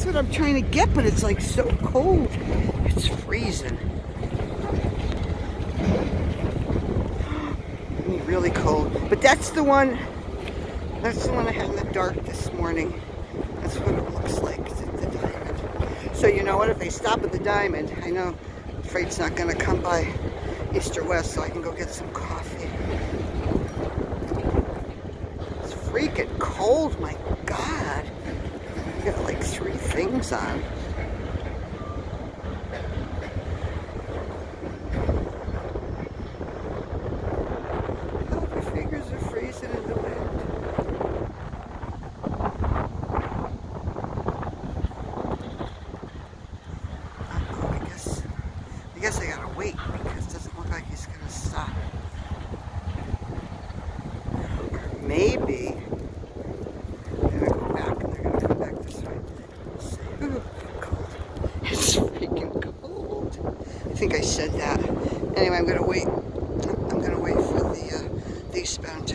what I'm trying to get, but it's like so cold. It's freezing. Really cold. But that's the one I had in the dark this morning. That's what it looks like, the diamond. So you know what, if they stop at the diamond, I know freight's not gonna come by East or West, so I can go get some coffee. It's freaking cold, my God. I got like 3 things on. I guess I gotta wait because it doesn't look like he's gonna stop. Or maybe they're gonna go back and they're gonna come back this way. Let's see. Ooh, cold. It's freaking cold. I think I said that. Anyway, I'm gonna wait. I'm gonna wait for the eastbound